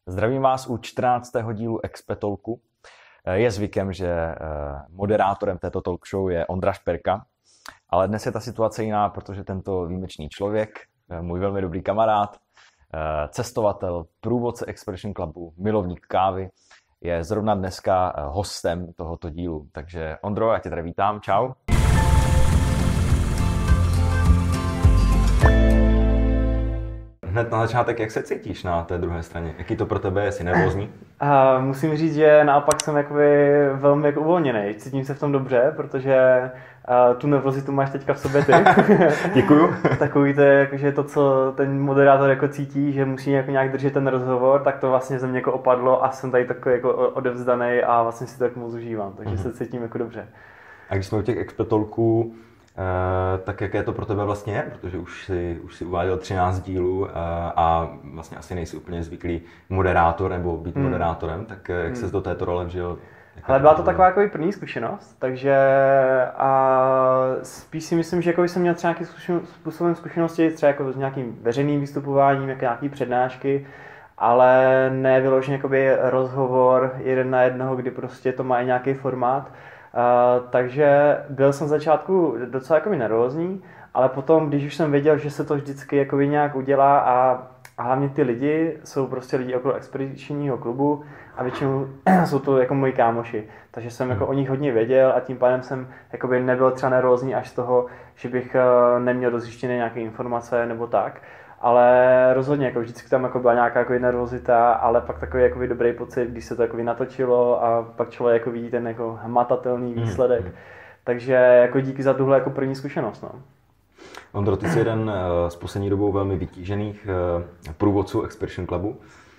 Zdravím vás u 14. dílu Expe Talku. Je zvykem, že moderátorem této talk show je Ondra Šperka, ale dnes je ta situace jiná, protože tento výjimečný člověk, můj velmi dobrý kamarád, cestovatel, průvodce Expression Clubu, milovník kávy, je zrovna dneska hostem tohoto dílu. Takže Ondro, já tě tady vítám, čau. Hned na začátek, jak se cítíš na té druhé straně? Jaký to pro tebe je? Jsi nervózní? Musím říct, že naopak jsem velmi uvolněný. Cítím se v tom dobře, protože tu nervozitu máš teďka v sobě ty. Děkuju. Takový to je, jakože to, co ten moderátor jako cítí, že musí nějak držet ten rozhovor, tak to vlastně ze mě jako opadlo a jsem tady takový jako odevzdaný a vlastně si to jako moc užívám, takže se cítím jako dobře. A když jsme u těch Expe Talků, tak jaké to pro tebe vlastně je, protože už si uváděl 13 dílů a vlastně asi nejsi úplně zvyklý moderátor nebo být moderátorem, tak jak ses do této role vžil? Ale byla to taková jako první zkušenost, takže spíš si myslím, že jsem měl třeba nějakým způsobem zkušenosti třeba jako s nějakým veřejným vystupováním, jako nějaký přednášky, ale ne vyloženě rozhovor jeden na jednoho, kdy prostě to má i nějaký formát. Takže byl jsem v začátku docela nervózní, ale potom, když už jsem věděl, že se to vždycky nějak udělá a hlavně ty lidi jsou prostě lidi okolo expedičního klubu a většinou jsou to jako moji kámoši, takže jsem o nich hodně věděl a tím pádem jsem nebyl třeba nervózní až z toho, že bych neměl dozjištěné nějaké informace nebo tak. Ale rozhodně, vždycky tam byla nějaká nervozita, ale pak takový dobrý pocit, když se to natočilo a pak člověk vidí ten hmatatelný výsledek. Takže díky za tuhle první zkušenost. No. Ondro, ty jsi jeden z poslední dobou velmi vytížených průvodců Expression Clubu.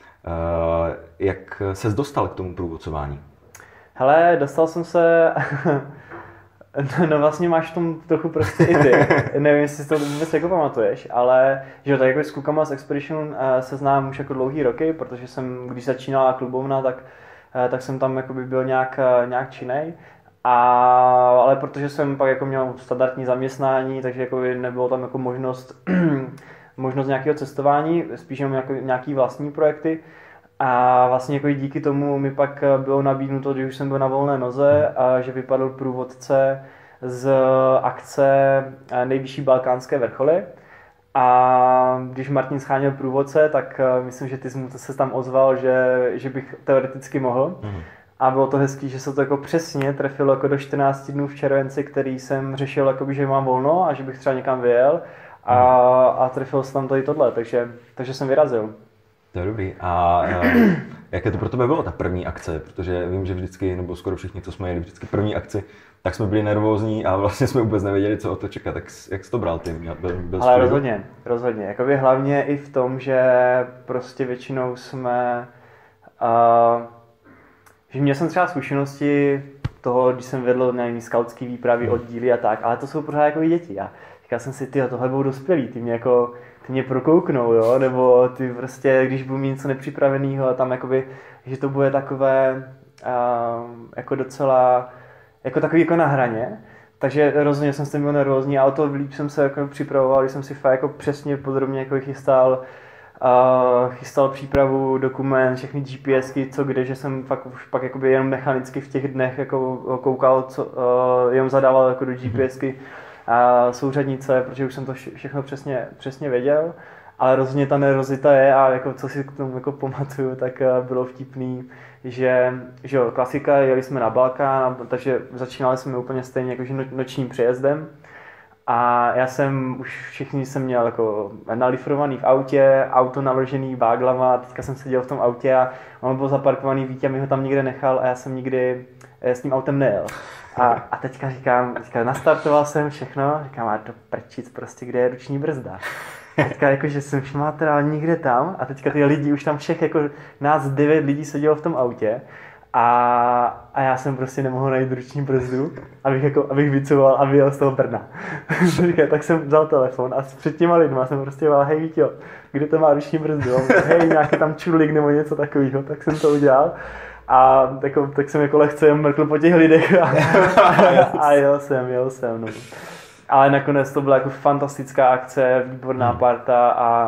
Jak ses dostal k tomu průvodcování? Hele, dostal jsem se... No vlastně máš v tom trochu prostě i ty. Nevím, jestli si to vůbec pamatuješ, ale že tak s klukama z Expedition se znám už dlouhý roky, protože jsem, když začínala klubovna, tak jsem tam byl nějak činnej. Ale protože jsem pak měl standardní zaměstnání, takže nebylo tam možnost nějakého cestování, spíš jenom nějaký vlastní projekty. A vlastně díky tomu mi pak bylo nabídnuto, když už jsem byl na volné noze, a že vypadl průvodce z akce Nejvyšší balkánské vrcholy. A když Martin scháněl průvodce, tak myslím, že ty jsi se tam ozval, že bych teoreticky mohl. A bylo to hezký, že se to přesně trefilo do 14 dnů v červenci, který jsem řešil, že mám volno a že bych třeba někam vyjel. A trefilo se tam to i tohle, takže jsem vyrazil. To je dobrý. A jaké to pro tebe bylo ta první akce? Protože vím, že vždycky, nebo skoro všichni, co jsme jeli vždycky první akci, tak jsme byli nervózní a vlastně jsme vůbec nevěděli, co o to čekat. Tak jak jsi to bral ty? Ale rozhodně. Hlavně i v tom, že prostě většinou jsme... že měl jsem třeba zkušenosti toho, když jsem vedl skautský výpravy, oddíly a tak, ale to jsou pořád děti. A říkal jsem si, tohle budou dospělí, ty mě prokouknou, jo? Nebo ty prostě, když budu mít něco nepřipraveného a tam že to bude takové docela, takový na hraně. Takže rozhodně jsem s tím byl nervózní, ale to líp jsem se připravoval, když jsem si fakt přesně podrobně chystal přípravu, dokument, všechny GPSky, co kde, že jsem pak jenom mechanicky v těch dnech koukal, jenom zadával do GPSky a souřadnice, protože už jsem to všechno přesně věděl, ale rozhodně ta nervozita je a co si k tomu pamatuju, tak bylo vtipný, že jo, klasika, jeli jsme na Balkán, takže začínali jsme úplně stejně nočním přejezdem a já jsem všichni jsem měl nalifrovaný v autě, auto naložený váglama, teďka jsem seděl v tom autě a on byl zaparkovaný, Vítě mi ho tam někde nechal a já jsem nikdy s tím autem nejel. A teďka říkám, nastartoval jsem všechno, říkám, a do prčic prostě, kde je ruční brzda. A teďka že jsem šmátral nikde tam a teďka ty lidi, už tam všech nás 9 lidí sedělo v tom autě a já jsem prostě nemohl najít ruční brzdu, abych vycouval a vyjel z toho Brna. Tak jsem vzal telefon a před těma lidma jsem prostě volal, hej Víťo, kde to má ruční brzdu? Hej, nějaký tam čulík nebo něco takového, tak jsem to udělal. A tak jsem lehce mrkl po těch lidech a jel jsem. No. Ale nakonec to byla fantastická akce, výborná parta a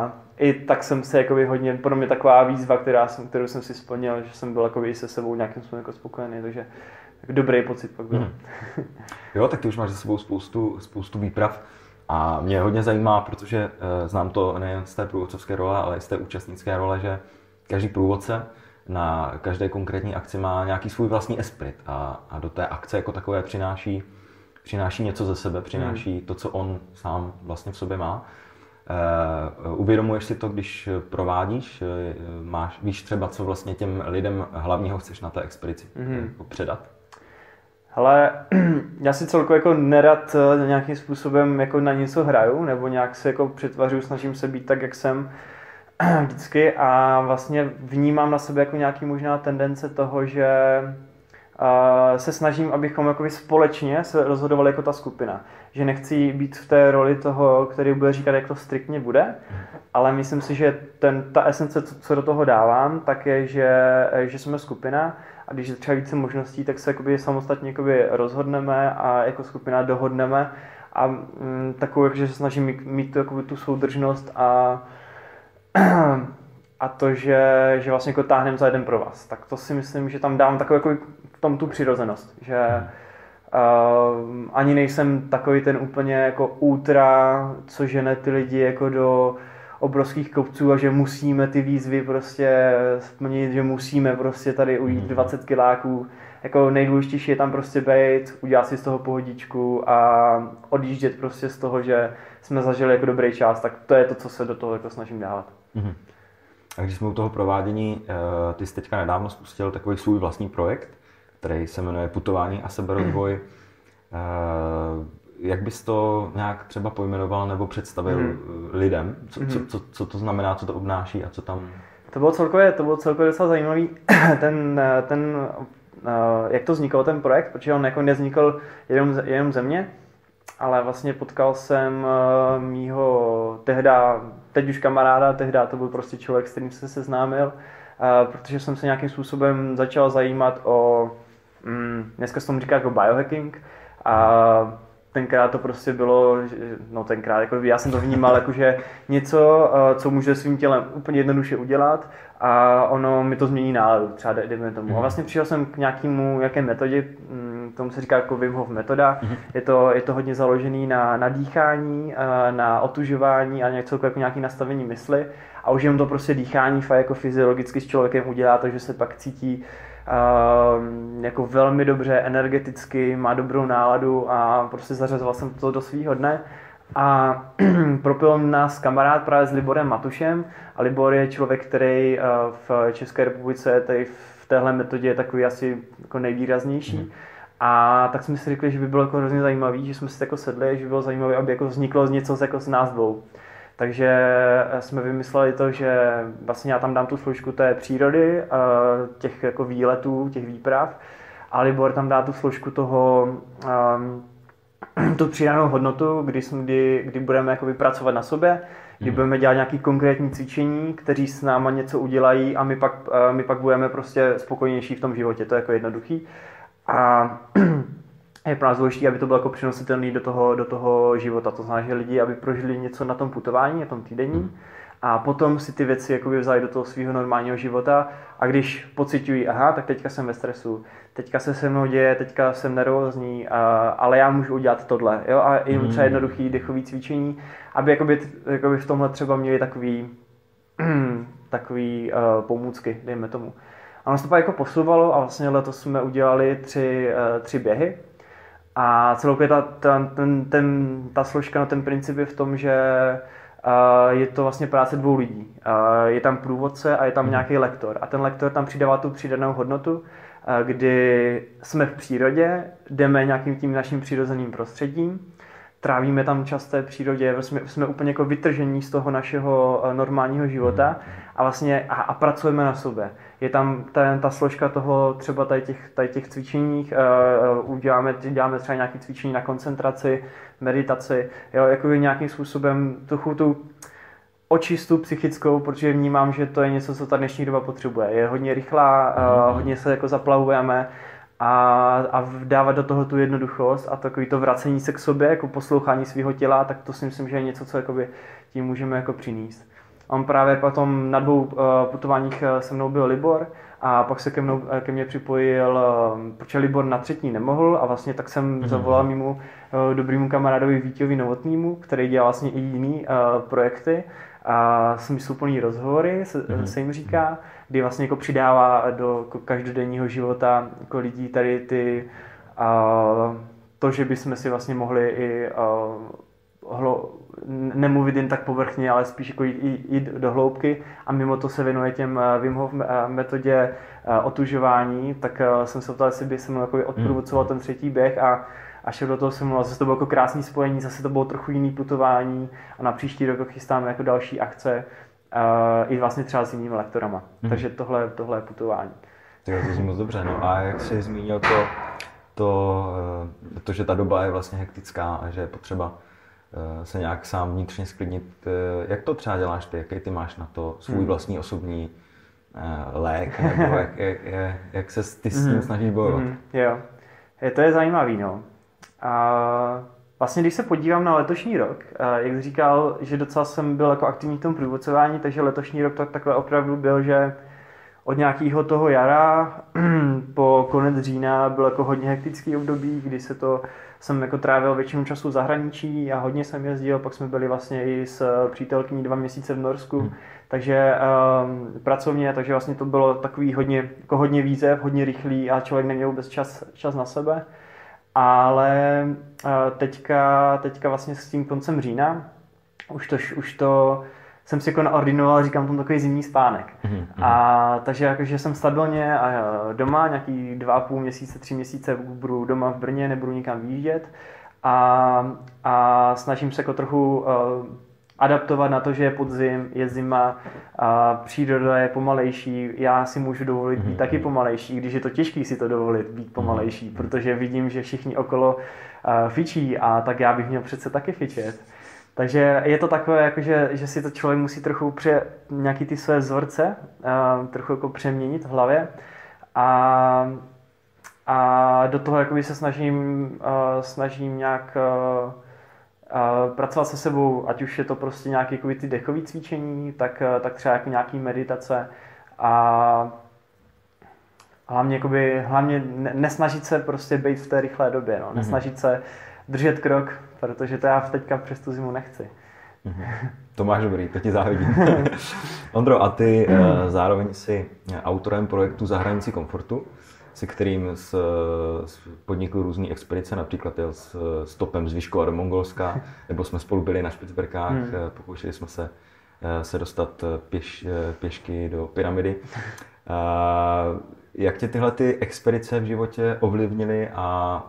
i tak jsem se jakoby hodně, pro mě taková výzva, kterou jsem si splnil, že jsem byl jakoby i se sebou nějakým způsobem jako spokojený, takže tak dobrý pocit pak byl. Jo, tak ty už máš za sebou spoustu výprav a mě hodně zajímá, protože znám to nejen z té průvodcovské role, ale i z té účastnické role, že každý průvodce na každé konkrétní akci má nějaký svůj vlastní esprit a do té akce jako takové přináší něco ze sebe, přináší to, co on sám vlastně v sobě má. Uvědomuješ si to, když provádíš? Víš třeba, co vlastně těm lidem hlavního chceš na té expedici jako předat? Hele, já si celkově jako nerad nějakým způsobem jako na něco hraju, nebo nějak se jako přetvařuju, snažím se být tak, jak jsem vždycky a vlastně vnímám na sebe jako nějaký možná tendence toho, že se snažím, abychom jakoby společně se rozhodovali jako ta skupina. Že nechci být v té roli toho, který bude říkat, jak to striktně bude, ale myslím si, že ta esence, co do toho dávám, tak je, že jsme skupina a když je třeba více možností, tak se jakoby samostatně jakoby rozhodneme a jako skupina dohodneme a takovou, že se snažím mít tu soudržnost a to, že vlastně jako táhneme za jeden pro vás. Tak to si myslím, že tam dám takovou jako v tom tu přirozenost, že ani nejsem takový ten úplně jako ultra, co žene ty lidi jako do obrovských kopců a že musíme ty výzvy prostě splnit, že musíme prostě tady ujít 20 kiláků. Jako nejdůležitější je tam prostě být, udělat si z toho pohodičku a odjíždět prostě z toho, že jsme zažili jako dobrý čas, tak to je to, co se do toho jako snažím dávat. A když jsme u toho provádění, ty jsi teďka nedávno spustil takový svůj vlastní projekt, který se jmenuje Putování a seberozvoj. Jak bys to nějak třeba pojmenoval nebo představil lidem? Co to znamená, co to obnáší a co tam... To bylo celkově docela zajímavý, jak to vznikl ten projekt, protože on jako nevznikl jenom ze mě, ale vlastně potkal jsem mýho teď už kamaráda, tehda to byl prostě člověk, s kterým jsem se seznámil, protože jsem se nějakým způsobem začal zajímat o, dneska se tomu říká jako biohacking, a tenkrát to prostě bylo, jako já jsem to vnímal jako, že něco, co může svým tělem úplně jednoduše udělat a ono mi to změní náladu, třeba dejme tomu. A vlastně přišel jsem k nějaké metodě, tomu se říká jako Wim Hof metoda, je to hodně založený na dýchání, na otužování a jako nějaké nastavení mysli a už jenom to prostě dýchání fakt jako fyziologicky s člověkem udělá to, že se pak cítí jako velmi dobře, energeticky, má dobrou náladu a prostě zařazoval jsem to do svýho dne a propil nás kamarád právě s Liborem Matušem a Libor je člověk, který v České republice tady v téhle metodě je takový asi jako nejvýraznější. A tak jsme si řekli, že by bylo jako hrozně zajímavý, že jsme si jako sedli, že by bylo zajímavé, aby jako vzniklo něco jako z nás dvou. Takže jsme vymysleli to, že vlastně já tam dám tu složku té přírody, těch jako výletů, těch výprav a Libor tam dá tu složku toho, tu přidanou hodnotu, kdy budeme jako pracovat na sobě, kdy budeme dělat nějaké konkrétní cvičení, kteří s náma něco udělají a my pak budeme prostě spokojnější v tom životě, to je jako jednoduchý. A je pro nás důležité, aby to bylo jako přenositelné do toho života. To znamená, že lidi, aby prožili něco na tom putování, na tom týdenní a potom si ty věci jakoby vzali do toho svého normálního života a když pociťují, aha, tak teďka jsem ve stresu, teďka se mnou děje, teďka jsem nervózní, ale já můžu udělat tohle. Jo? A i třeba jednoduchý dechový cvičení, aby jakoby v tomhle třeba měli takový pomůcky, dejme tomu. A ono se to pak jako posouvalo a vlastně letos jsme udělali tři běhy. A celkově ta složka, ten princip je v tom, že je to vlastně práce dvou lidí. Je tam průvodce a je tam nějaký lektor. A ten lektor tam přidává tu přidanou hodnotu, kdy jsme v přírodě, jdeme nějakým tím naším přirozeným prostředím, trávíme tam čas v té přírodě, jsme úplně jako vytržení z toho našeho normálního života a vlastně a pracujeme na sobě. Je tam ta složka toho třeba tady těch cvičeních, děláme třeba nějaké cvičení na koncentraci, meditaci, jo, jako nějakým způsobem tu očistu psychickou, protože vnímám, že to je něco, co ta dnešní doba potřebuje. Je hodně rychlá, hodně se jako zaplavujeme a dávat do toho tu jednoduchost a takový to vracení se k sobě, jako poslouchání svého těla, tak to si myslím, že je něco, co jakoby tím můžeme jako přinést. On právě potom na 2 putováních se mnou byl Libor a pak se ke mně připojil, protože Libor na 3. nemohl a vlastně tak jsem zavolal mému dobrýmu kamarádovi Vítěvi Novotnýmu, který dělal vlastně i jiný projekty a smysluplný rozhovory, se jim říká, kdy vlastně jako přidává do každodenního života jako lidí tady ty to, že bychom si vlastně mohli i nemluvit jen tak povrchně, ale spíš jako jít do hloubky a mimo to se věnuje těm Wim Hof metodě otužování, tak jsem se ptal, jestli by se mnou jako odprůvodcoval ten 3. běh a šel do toho se mnou, zase to bylo jako krásný spojení, zase to bylo trochu jiný putování a na příští rok chystáme jako další akce i vlastně třeba s jinými lektorama. Takže tohle je putování. To zní moc dobře, no a jak jsi zmínil to, že ta doba je vlastně hektická a že je potřeba se nějak sám vnitřně sklidnit. Jak to třeba děláš ty? Jaký ty máš na to svůj vlastní osobní lék? Nebo jak se ty s tím snažíš bojovat? Jo, to je zajímavý, no. A vlastně když se podívám na letošní rok, jak jsi říkal, že docela jsem byl jako aktivní v tom průvodcování, takže letošní rok takhle opravdu byl, že od nějakého toho jara po konec října byl jako hodně hektický období, kdy jsem jako trávil většinu času v zahraničí a hodně jsem jezdil, pak jsme byli vlastně i s přítelkyní 2 měsíce v Norsku, takže pracovně, takže vlastně to bylo takový hodně výzev, hodně rychlý a člověk neměl vůbec čas na sebe. Ale teďka vlastně s tím koncem října už to jsem si jako naordinoval, říkám tomu takový zimní spánek. A takže jakože jsem stabilně doma, nějaký 2,5 měsíce, 3 měsíce budu doma v Brně, nebudu nikam vyjíždět a snažím se jako trochu adaptovat na to, že je podzim, je zima, příroda je pomalejší, já si můžu dovolit být taky pomalejší, když je to těžký si to dovolit být pomalejší, protože vidím, že všichni okolo fičí a tak já bych měl přece taky fičet. Takže je to takové, jakože, že si to člověk musí trochu nějaký ty své vzorce trochu jako přeměnit v hlavě a do toho jakoby se snažím nějak pracovat se sebou, ať už je to prostě nějaké jakoby ty dechové cvičení, tak třeba jako nějaký meditace a hlavně nesnažit se prostě být v té rychlé době, no. Nesnažit se držet krok, protože to já teďka přes tu zimu nechci. To máš dobrý, to ti závidím. Ondro, a ty zároveň jsi autorem projektu Za hranicí komfortu, se kterým podnikl různý expedice, například jel s Topem z Vyškova do Mongolska, nebo jsme spolu byli na Špicberkách, pokoušeli jsme se dostat pěšky do pyramidy. Jak tě tyhle ty expedice v životě ovlivnily a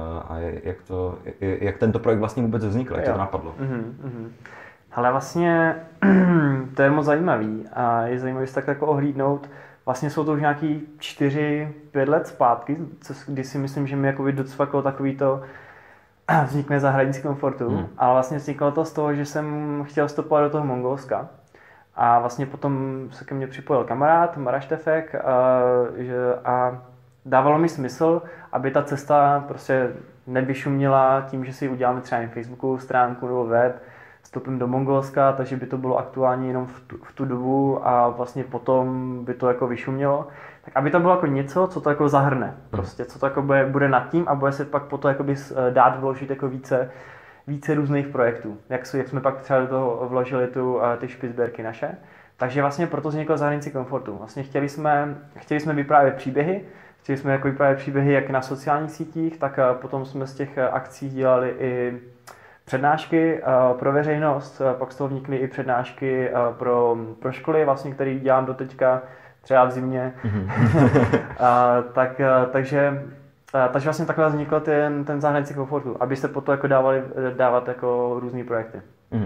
jak tento projekt vlastně vůbec vznikl, jak to napadlo? Ale vlastně to je moc zajímavý a je zajímavý se tak jako ohlídnout. Vlastně jsou to už nějaký 4-5 let zpátky, kdy si myslím, že mi jakoby docvaklo takový to vznikne Za hranicí komfortu, ale vlastně vzniklo to z toho, že jsem chtěl stopovat do toho Mongolska. A vlastně potom se ke mně připojil kamarád, Maraštefek, a dávalo mi smysl, aby ta cesta prostě nevyšuměla tím, že si uděláme třeba na Facebooku stránku nebo web, vstupem do Mongolska, takže by to bylo aktuální jenom v tu dobu a vlastně potom by to jako vyšumělo. Tak aby to bylo jako něco, co to jako zahrne, prostě, co to jako bude nad tím a bude se pak potom dát vložit jako více různých projektů, jak jsme pak třeba do toho vložili ty Špicberky naše. Takže vlastně proto vzniklo Za hranicí komfortu. Vlastně chtěli jsme vyprávět příběhy, jak na sociálních sítích, tak potom jsme z těch akcí dělali i přednášky pro veřejnost, pak z toho vnikly i přednášky pro školy, vlastně, které dělám doteďka, třeba v zimě. Takže vlastně takhle vznikl ten Za hranicí komfortu, aby se potom jako dávat jako různý projekty.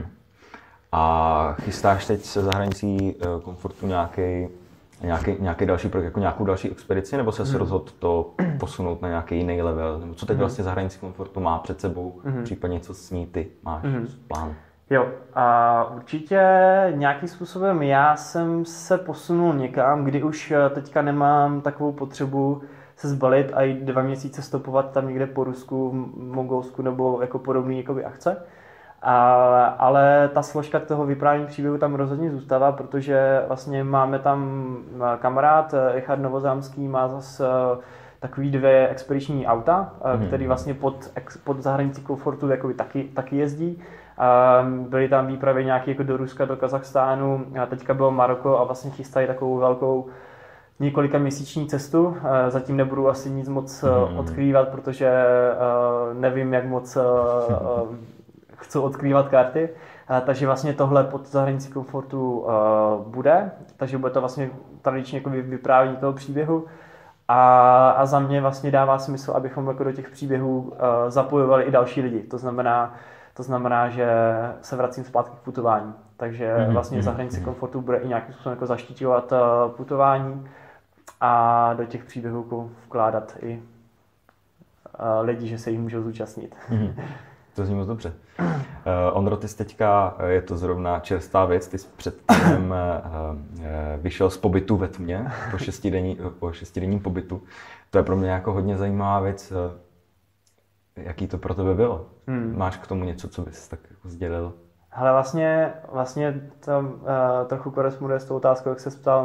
A chystáš teď se Za hranicí komfortu nějaký další projekt, jako nějakou další expedici, nebo se rozhodl to posunout na nějaký jiný level? Nebo co teď vlastně Za hranicí komfortu má před sebou, případně co s ní ty máš plán? Jo, a určitě nějakým způsobem já jsem se posunul někam, kdy už teďka nemám takovou potřebu se zbalit a jít 2 měsíce stopovat tam někde po Rusku, v Mongolsku nebo jako podobné jakoby akce. Ale ta složka toho vyprávění příběhu tam rozhodně zůstává, protože vlastně máme tam kamarád, Richard Novozámský, má zase takový 2 expediční auta, který vlastně pod zahranicí komfortu jakoby taky jezdí. Byly tam výpravy nějaké jako do Ruska, do Kazachstánu, a teďka bylo Maroko a vlastně chystají takovou velkou několika měsíční cestu. Zatím nebudu asi nic moc odkrývat, protože nevím, jak moc chci odkrývat karty. Takže vlastně tohle pod zahranicí komfortu bude. Takže bude to vlastně tradičně jako vyprávění toho příběhu. A za mě vlastně dává smysl, abychom jako do těch příběhů zapojovali i další lidi. To znamená, že se vracím zpátky k putování. Takže vlastně za hranici komfortu bude i nějakým způsobem jako zaštiťovat putování a do těch příběhů vkládat i lidi, že se jich můžou zúčastnit. To zní moc dobře. Ondro, ty jsi teďka, je to zrovna čerstvá věc, ty jsi před tím vyšel z pobytu ve tmě, po 6denním pobytu. To je pro mě jako hodně zajímavá věc. Jaký to pro tebe bylo? Máš k tomu něco, co bys tak jako sdělil? Hele, vlastně to trochu koresponduje s tou otázkou, jak se ptal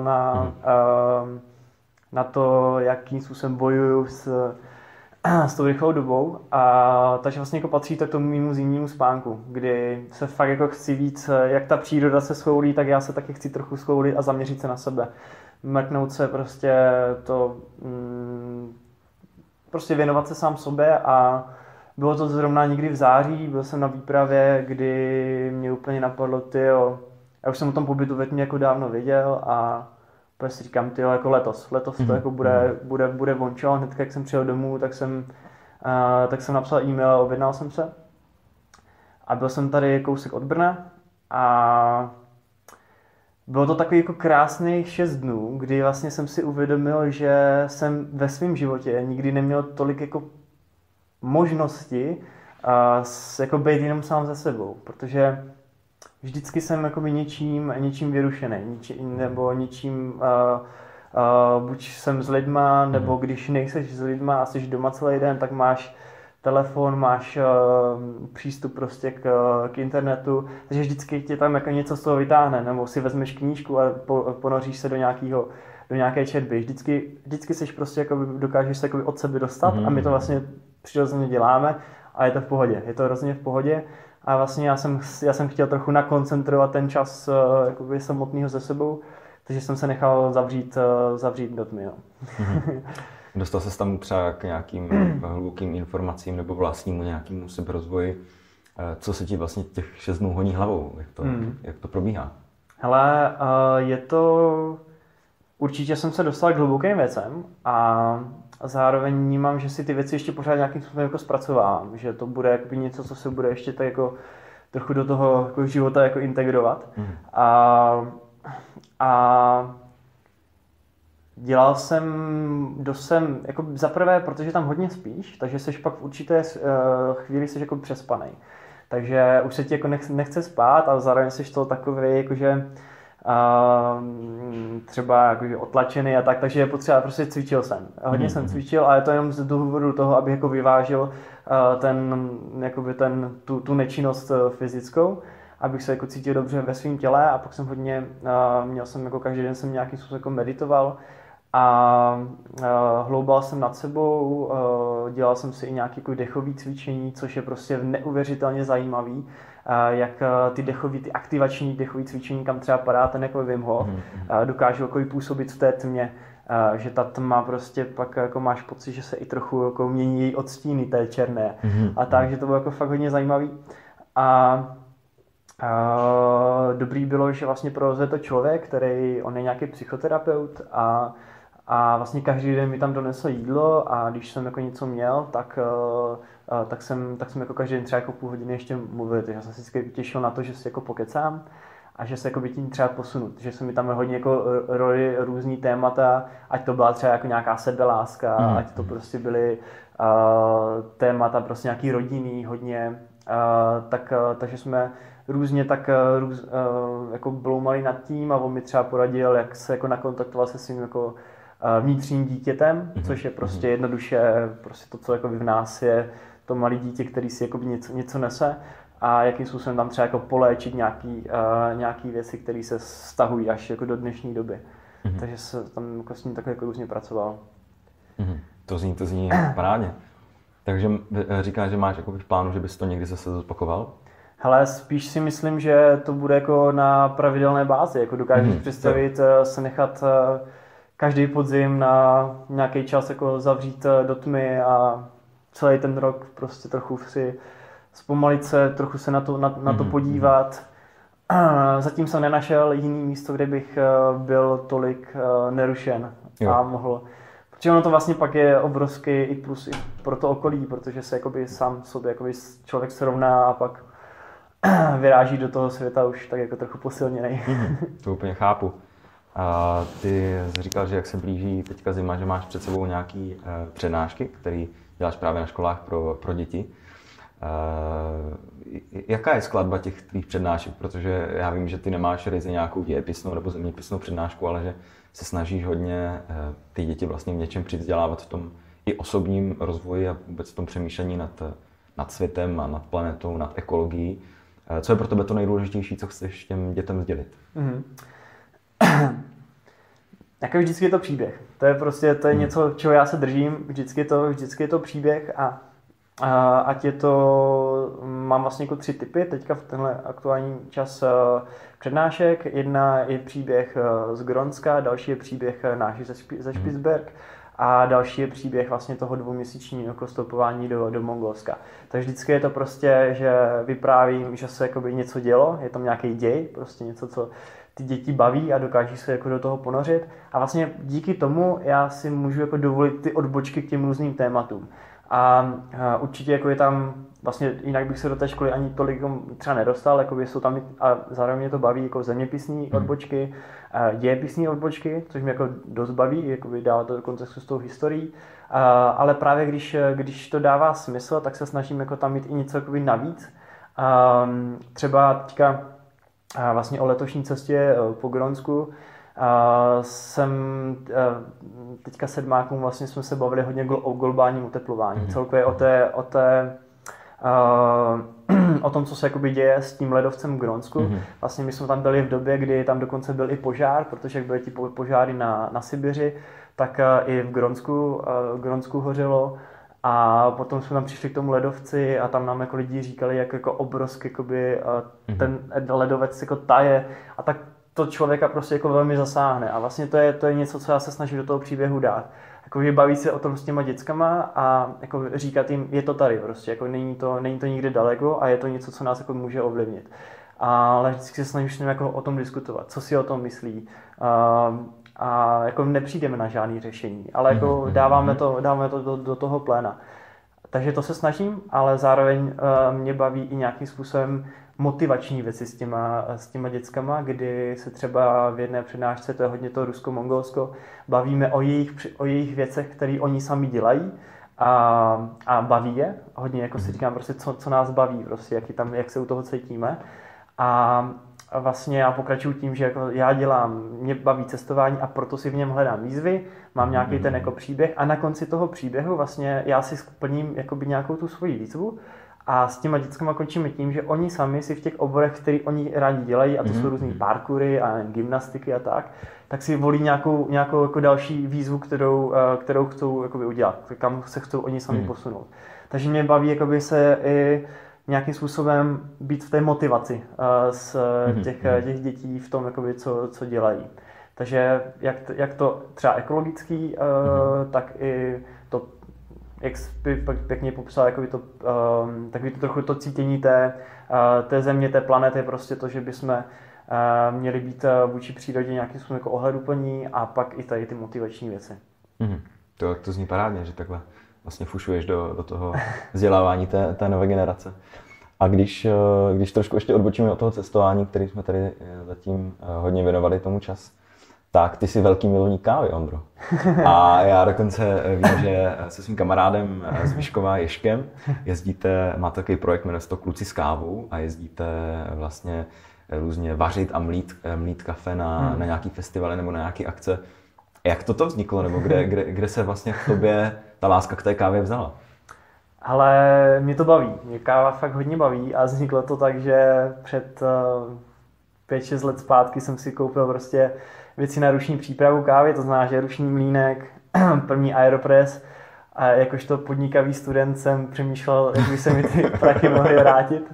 na to, jakým způsobem bojuju s tou rychlou dobou. Takže vlastně jako patří to k tomu mému zimnímu spánku, kdy se fakt jako chci víc, jak ta příroda se schoulí, tak já se taky chci trochu schoulit a zaměřit se na sebe. Mrknout se prostě věnovat se sám sobě a bylo to zrovna někdy v září, byl jsem na výpravě, kdy mě úplně napadlo, já už jsem o tom pobytu ve tmě jako dávno věděl a si říkám, jako letos to jako bude vončo. Hned jak jsem přijel domů, tak jsem napsal e-mail a objednal jsem se. A byl jsem tady kousek od Brna a bylo to takový jako krásných 6 dnů, kdy vlastně jsem si uvědomil, že jsem ve svém životě nikdy neměl tolik jako možnosti jako být jenom sám ze sebou, protože vždycky jsem jakoby něčím vyrušený, nebo něčím, buď jsem s lidma, nebo když nejseš s lidma a jsi doma celý den, tak máš telefon, máš přístup prostě k internetu, takže vždycky tě tam jako něco z toho vytáhne, nebo si vezmeš knížku a ponoříš se do nějaké četby. Vždycky seš prostě jakoby, dokážeš se jakoby od sebe dostat a my to vlastně přirozeně děláme a je to v pohodě, je to hrozně v pohodě. A vlastně já jsem chtěl trochu nakoncentrovat ten čas jakoby samotného ze sebou, takže jsem se nechal zavřít do tmy. No. Dostal ses tam třeba k nějakým hlubokým informacím nebo vlastnímu nějakému seberozvoji. Co se ti vlastně těch 6 dnů honí hlavou? Jak to probíhá? Hele, určitě jsem se dostal k hlubokým věcem a zároveň vnímám, že si ty věci ještě pořád nějakým způsobem jako zpracovávám, že to bude jakoby něco, co se bude ještě tak jako trochu do toho jako života jako integrovat. A dělal jsem jako zaprvé, protože tam hodně spíš, takže seš pak v určité chvíli seš jako přespanej. Takže už se ti jako nechce spát a zároveň seš to takový jakože třeba jakože otlačený a tak, takže je potřeba, prostě cvičil jsem. Hodně jsem cvičil, ale to jenom z důvodu toho, abych jako vyvážil tu nečinnost fyzickou, abych se jako cítil dobře ve svém těle a pak jsem měl jsem jako každý den jsem nějakým způsobem jako meditoval a hloubal jsem nad sebou, dělal jsem si i nějaké jako dechové cvičení, což je prostě neuvěřitelně zajímavý, jak ty aktivační dechové cvičení, kam třeba padá ten jako Wim Hof, dokážou jako působit v té tmě, že ta tma prostě pak jako máš pocit, že se i trochu jako mění její odstíny té černé a tak, že to bylo jako fakt hodně zajímavý. Dobrý bylo, že vlastně provozuje to člověk, on je nějaký psychoterapeut a vlastně každý den mi tam donesl jídlo a když jsem jako něco měl, tak jsem jako každý den třeba jako půl hodiny ještě mluvil, takže jsem se vždycky těšil na to, že si jako pokecám a že se jako by tím třeba posunut, že se mi tam hodně jako roli různý témata, ať to byla třeba jako nějaká sebeláska, ať to prostě byly témata prostě nějaký rodinný hodně, takže jsme různě jako bloumali nad tím a on mi třeba poradil, jak se jako nakontaktoval se svým jako vnitřním dítětem, což je prostě jednoduše prostě to, co jako v nás je to malé dítě, který si jako něco nese a jakým způsobem tam třeba jako poléčit nějaký věci, které se vztahují až jako do dnešní doby. Takže se tam jako s ním takhle jako různě pracoval. To zní parádně. Takže říkáš, že máš jako v plánu, že bys to někdy zase zopakoval? Hele, spíš si myslím, že to bude jako na pravidelné bázi. Jako dokážeš představit se nechat každý podzim na nějaký čas jako zavřít do tmy a celý ten rok prostě trochu si zpomalit se, trochu se na to podívat. Zatím jsem nenašel jiný místo, kde bych byl tolik nerušen a mohl. Protože ono to vlastně pak je obrovský i plus i pro to okolí, protože se jakoby sám sobě jakoby člověk srovná a pak vyráží do toho světa už tak jako trochu posilněnej. To úplně chápu. A ty jsi říkal, že jak se blíží teďka zima, že máš před sebou nějaký přednášky, které děláš právě na školách pro děti. Jaká je skladba těch tvých přednášek? Protože já vím, že ty nemáš ryze nějakou dějepisnou nebo zeměpisnou přednášku, ale že se snažíš hodně ty děti vlastně v něčem přivzdělávat v tom i osobním rozvoji a vůbec v tom přemýšlení nad světem a nad planetou, nad ekologií. Co je pro tebe to nejdůležitější, co chceš těm dětem sdělit? Jako vždycky je to příběh. To je něco, čeho já se držím. Vždycky je to příběh a ať je to, mám vlastně jako 3 typy teďka v tenhle aktuální čas přednášek. Jedna je příběh z Grónska, další je příběh náš ze Spitsberg a další je příběh vlastně toho 2měsíčního jako stopování do Mongolska. Takže vždycky je to prostě, že vyprávím, že se jakoby něco dělo, je tam nějaký děj, prostě něco, co ty děti baví a dokáží se jako do toho ponořit. A vlastně díky tomu já si můžu jako dovolit ty odbočky k těm různým tématům. A určitě jako je tam, vlastně jinak bych se do té školy ani tolik třeba nedostal, jako jsou tam a zároveň mě to baví jako zeměpisní odbočky, dějepisní odbočky, což mě jako dost baví, jako dává to do kontextu s tou historií. Ale právě když to dává smysl, tak se snažím jako tam mít i něco jakoby navíc. Třeba teďka vlastně o letošní cestě po Grónsku jsem teďka sedmákům vlastně jsme se bavili hodně o globálním oteplování. Celkově o tom, co se jakoby děje s tím ledovcem v Grónsku. Vlastně my jsme tam byli v době, kdy tam dokonce byl i požár, protože jak byly ti požáry na Sibiři, tak i v Grónsku hořelo. A potom jsme tam přišli k tomu ledovci a tam nám jako lidi říkali, jak jako obrovský jakoby, ten ledovec jako taje a tak to člověka prostě jako velmi zasáhne. A vlastně to je něco, co já se snažím do toho příběhu dát. Jako bavit se o tom s těma dětskama a jako říkat jim, je to tady prostě, jako není to nikde daleko a je to něco, co nás jako může ovlivnit. Ale vždycky se snažím s ním jako o tom diskutovat, co si o tom myslí. A jako nepřijdeme na žádné řešení, ale jako dáváme to do toho pléna. Takže to se snažím, ale zároveň mě baví i nějakým způsobem motivační věci s těma dětskama, kdy se třeba v jedné přednášce, to je hodně to Rusko-Mongolsko, bavíme o jejich věcech, které oni sami dělají a baví je. Hodně jako si říkám prostě, co nás baví, prostě, jak se u toho cítíme. A vlastně já pokračuju tím, že jako mě baví cestování a proto si v něm hledám výzvy, mám nějaký ten jako příběh a na konci toho příběhu vlastně já si splním jakoby nějakou tu svoji výzvu a s těma dětskama končíme tím, že oni sami si v těch oborech, který oni rádi dělají, a to jsou různý parkoury a gymnastiky a tak si volí nějakou jako další výzvu, kterou chcou jakoby udělat, kam se chcou oni sami posunout. Takže mě baví jakoby se i nějakým způsobem být v té motivaci z těch dětí v tom, jakoby, co dělají. Takže jak to třeba ekologický, tak i to, jak jsi pěkně popsal, jakoby to, takový to trochu to cítění té země, té planety, prostě to, že bychom měli být vůči přírodě nějakým způsobem jako ohleduplní a pak i tady ty motivační věci. To zní parádně, že takhle vlastně fušuješ do toho vzdělávání té nové generace. A když trošku ještě odbočíme od toho cestování, který jsme tady zatím hodně věnovali tomu čas, tak ty jsi velký milovník kávy, Ondro. A já dokonce vím, že se svým kamarádem z Vyškova Ježkem máte takový projekt, jmenuje se to Kluci s kávou a jezdíte vlastně různě vařit a mlít kafe na nějaký festivaly nebo na nějaký akce. Jak toto vzniklo, nebo kde se vlastně v tobě ta láska k té kávě vzala? Ale mě to baví, mě káva fakt hodně baví a vzniklo to tak, že před 5-6 let zpátky jsem si koupil prostě věci na ruční přípravu kávy, to znamená, že ruční mlýnek, první Aeropress a jakožto podnikavý student jsem přemýšlel, jak by se mi ty prachy mohly vrátit.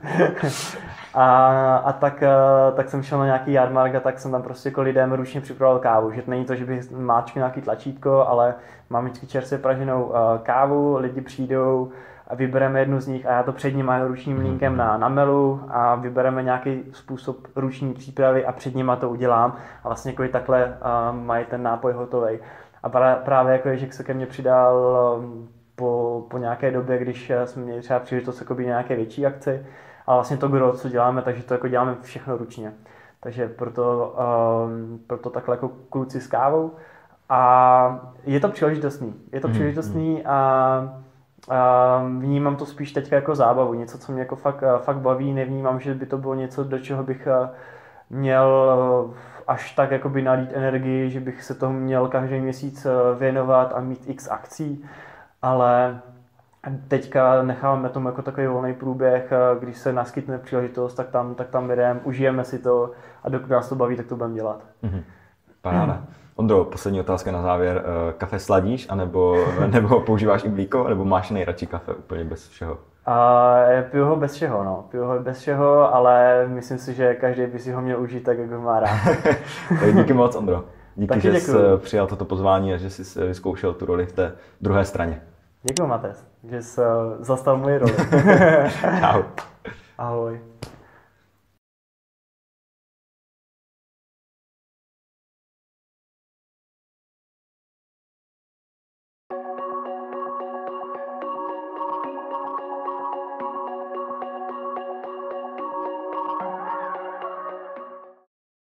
Tak jsem šel na nějaký jarmark a tak jsem tam prostě jako lidem ručně připravoval kávu. Že to není to, že bych máčkl nějaký tlačítko, ale mám vždycky čerstvě praženou kávu, lidi přijdou a vybereme jednu z nich a já to před ním mám ručním mlýnkem na melu a vybereme nějaký způsob ruční přípravy a před nima to udělám a vlastně jako takhle mají ten nápoj hotovej. A právě jako Ježek se ke mně přidal po nějaké době, když jsme měli třeba příležitost jako být nějaké větší akci. A vlastně to gro, co děláme, takže to jako děláme všechno ručně. Takže proto takhle jako kluci s kávou. A je to příležitostný. A vnímám to spíš teď jako zábavu. Něco, co mě jako fakt baví. Nevnímám, že by to bylo něco, do čeho bych měl až tak jakoby nalít energii, že bych se tomu měl každý měsíc věnovat a mít x akcí. Ale teďka necháváme tomu jako takový volný průběh, když se naskytne příležitost, tak tam jdeme, užijeme si to a dokud nás to baví, tak to budeme dělat. Paráda. Ondro, poslední otázka na závěr. Kafe sladíš, nebo používáš i mlíko, nebo máš nejradši kafe úplně bez všeho? Piju ho bez všeho, ale myslím si, že každý by si ho měl užít tak, jak ho má rád. Díky moc, Ondro. Díky, že jsi přijal toto pozvání a že jsi vyzkoušel tu roli v té druhé straně. Děkuji, Mates, že jsi zastal moji roli. Čau. Ahoj.